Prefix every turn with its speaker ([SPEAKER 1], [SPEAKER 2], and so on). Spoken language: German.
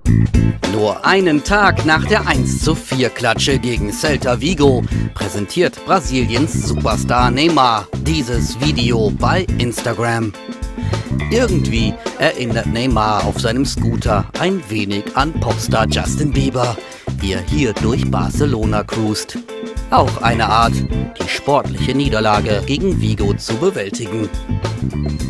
[SPEAKER 1] Nur einen Tag nach der 1:4-Klatsche gegen Celta Vigo präsentiert Brasiliens Superstar Neymar dieses Video bei Instagram. Irgendwie erinnert Neymar auf seinem Scooter ein wenig an Popstar Justin Bieber, wie er hier durch Barcelona cruist. Auch eine Art, die sportliche Niederlage gegen Vigo zu bewältigen.